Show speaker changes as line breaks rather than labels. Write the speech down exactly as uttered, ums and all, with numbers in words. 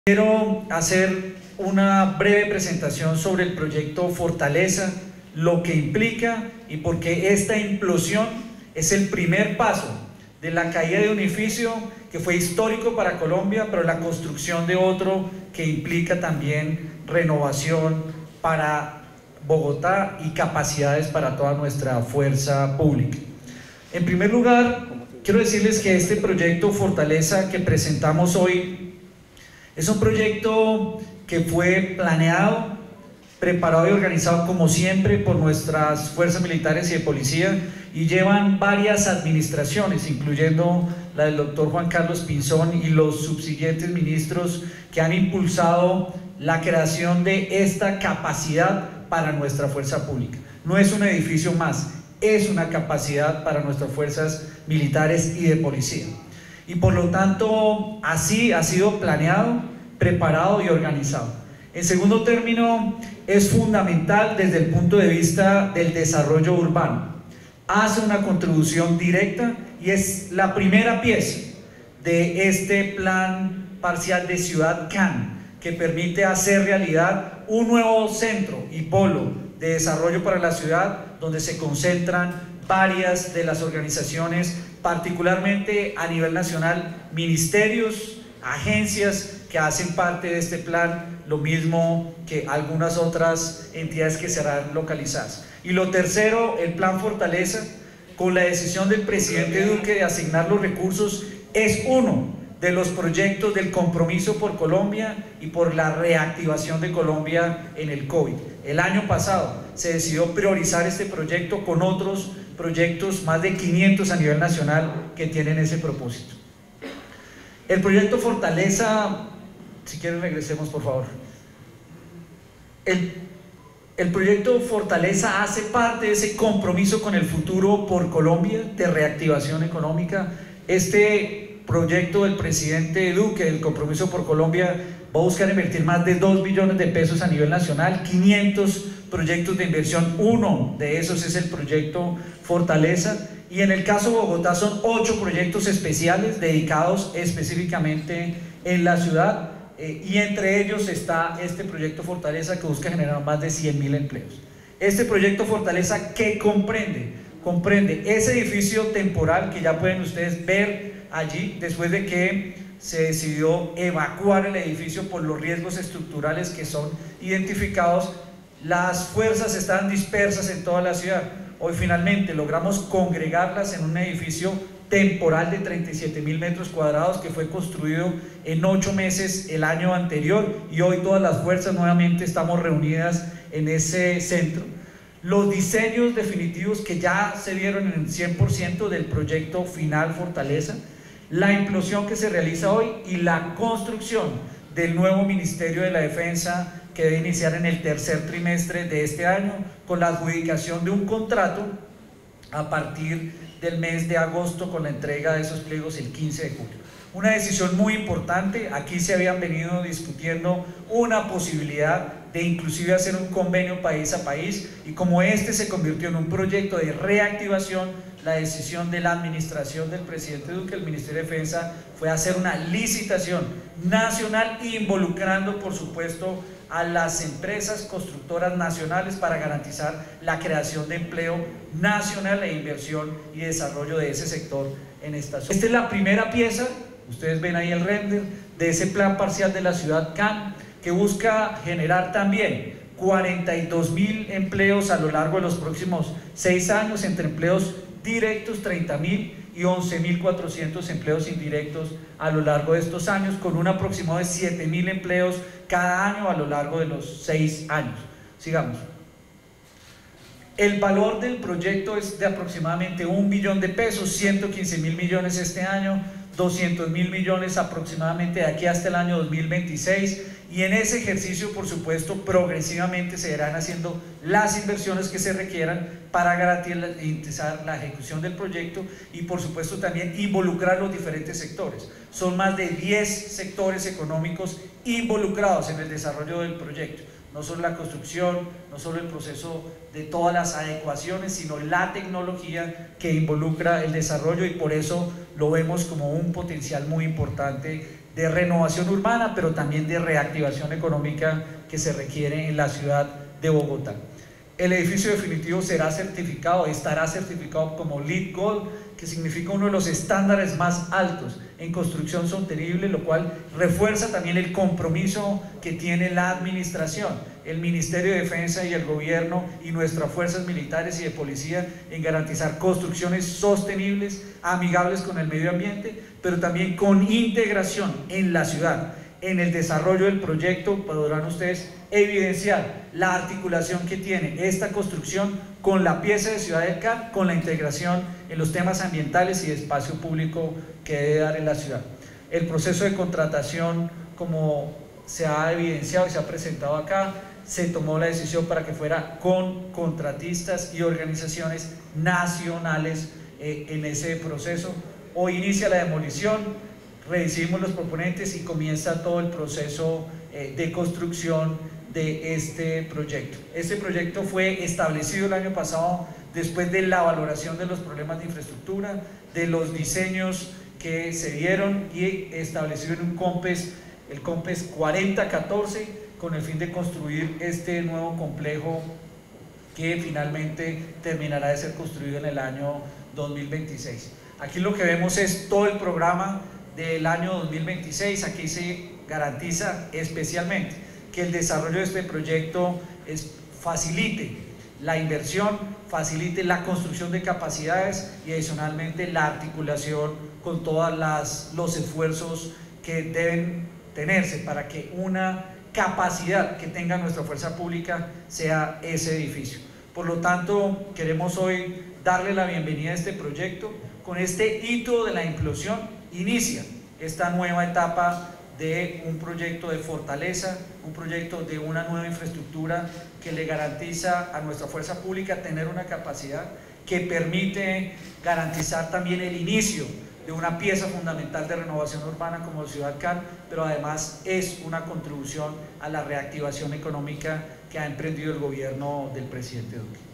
Quiero hacer una breve presentación sobre el proyecto Fortaleza, lo que implica y por qué esta implosión es el primer paso de la caída de un edificio que fue histórico para Colombia, pero la construcción de otro que implica también renovación para Bogotá y capacidades para toda nuestra fuerza pública. En primer lugar, quiero decirles que este proyecto Fortaleza que presentamos hoy es un proyecto que fue planeado, preparado y organizado como siempre por nuestras fuerzas militares y de policía, y llevan varias administraciones, incluyendo la del doctor Juan Carlos Pinzón y los subsiguientes ministros que han impulsado la creación de esta capacidad para nuestra fuerza pública. No es un edificio más, es una capacidad para nuestras fuerzas militares y de policía. Y por lo tanto, así ha sido planeado, preparado y organizado. En segundo término, es fundamental desde el punto de vista del desarrollo urbano. Hace una contribución directa y es la primera pieza de este plan parcial de Ciudad C A N, que permite hacer realidad un nuevo centro y polo de desarrollo para la ciudad, donde se concentran varias de las organizaciones, particularmente a nivel nacional, ministerios, agencias que hacen parte de este plan, lo mismo que algunas otras entidades que serán localizadas. Y lo tercero, el plan Fortaleza, con la decisión del presidente Duque de asignar los recursos, es uno de los proyectos del compromiso por Colombia y por la reactivación de Colombia en el COVID. El año pasado se decidió priorizar este proyecto con otros proyectos, más de quinientos a nivel nacional, que tienen ese propósito. El proyecto Fortaleza, si quieren regresemos por favor. El, el proyecto Fortaleza hace parte de ese compromiso con el futuro por Colombia, de reactivación económica. Este proyecto del presidente Duque, el compromiso por Colombia, va a buscar invertir más de dos billones de pesos a nivel nacional, quinientos proyectos de inversión, uno de esos es el proyecto Fortaleza, y en el caso de Bogotá son ocho proyectos especiales dedicados específicamente en la ciudad, eh, y entre ellos está este proyecto Fortaleza que busca generar más de cien mil empleos. Este proyecto Fortaleza, ¿qué comprende? Comprende ese edificio temporal que ya pueden ustedes ver allí, después de que se decidió evacuar el edificio por los riesgos estructurales que son identificados. Las fuerzas están dispersas en toda la ciudad. Hoy finalmente logramos congregarlas en un edificio temporal de treinta y siete mil metros cuadrados que fue construido en ocho meses el año anterior, y hoy todas las fuerzas nuevamente estamos reunidas en ese centro. Los diseños definitivos que ya se vieron en el cien por ciento del proyecto final Fortaleza, la implosión que se realiza hoy y la construcción del nuevo Ministerio de la Defensa que debe iniciar en el tercer trimestre de este año, con la adjudicación de un contrato a partir del mes de agosto, con la entrega de esos pliegos el quince de julio. Una decisión muy importante. Aquí se habían venido discutiendo una posibilidad de inclusive hacer un convenio país a país, y como este se convirtió en un proyecto de reactivación, la decisión de la administración del presidente Duque, el Ministerio de Defensa, fue hacer una licitación nacional involucrando por supuesto a las empresas constructoras nacionales para garantizar la creación de empleo nacional e inversión y desarrollo de ese sector en esta zona. Esta es la primera pieza, ustedes ven ahí el render de ese plan parcial de la ciudad C A N, que busca generar también cuarenta y dos mil empleos a lo largo de los próximos seis años, entre empleos directos treinta mil y once mil cuatrocientos empleos indirectos a lo largo de estos años, con un aproximado de siete mil empleos cada año a lo largo de los seis años. Sigamos. El valor del proyecto es de aproximadamente un billón de pesos, ciento quince mil millones este año, doscientos mil millones aproximadamente de aquí hasta el año dos mil veintiséis, y en ese ejercicio por supuesto progresivamente se irán haciendo las inversiones que se requieran para garantizar la ejecución del proyecto y por supuesto también involucrar los diferentes sectores. Son más de diez sectores económicos involucrados en el desarrollo del proyecto. No solo la construcción, no solo el proceso de todas las adecuaciones, sino la tecnología que involucra el desarrollo, y por eso lo vemos como un potencial muy importante de renovación urbana, pero también de reactivación económica que se requiere en la ciudad de Bogotá. El edificio definitivo será certificado, estará certificado como LEED Gold, que significa uno de los estándares más altos en construcción sostenible, lo cual refuerza también el compromiso que tiene la administración, el Ministerio de Defensa y el gobierno y nuestras fuerzas militares y de policía en garantizar construcciones sostenibles, amigables con el medio ambiente, pero también con integración en la ciudad. En el desarrollo del proyecto podrán ustedes evidenciar la articulación que tiene esta construcción con la pieza de Ciudad del C A R, con la integración en los temas ambientales y de espacio público que debe dar en la ciudad. El proceso de contratación, como se ha evidenciado y se ha presentado acá, se tomó la decisión para que fuera con contratistas y organizaciones nacionales eh, en ese proceso. Hoy inicia la demolición, recibimos los proponentes y comienza todo el proceso eh, de construcción de este proyecto. Este proyecto fue establecido el año pasado después de la valoración de los problemas de infraestructura, de los diseños que se dieron y establecido en un COMPES, el COMPES cuarenta catorce, con el fin de construir este nuevo complejo que finalmente terminará de ser construido en el año dos mil veintiséis. Aquí lo que vemos es todo el programa del año dos mil veintiséis. Aquí se garantiza especialmente que el desarrollo de este proyecto es, facilite la inversión, facilite la construcción de capacidades y adicionalmente la articulación con todos los esfuerzos que deben tenerse para que una capacidad que tenga nuestra fuerza pública sea ese edificio. Por lo tanto, queremos hoy darle la bienvenida a este proyecto. Con este hito de la implosión inicia esta nueva etapa de un proyecto de fortaleza, un proyecto de una nueva infraestructura que le garantiza a nuestra fuerza pública tener una capacidad que permite garantizar también el inicio de una pieza fundamental de renovación urbana como Ciudad C A R, pero además es una contribución a la reactivación económica que ha emprendido el gobierno del presidente Duque.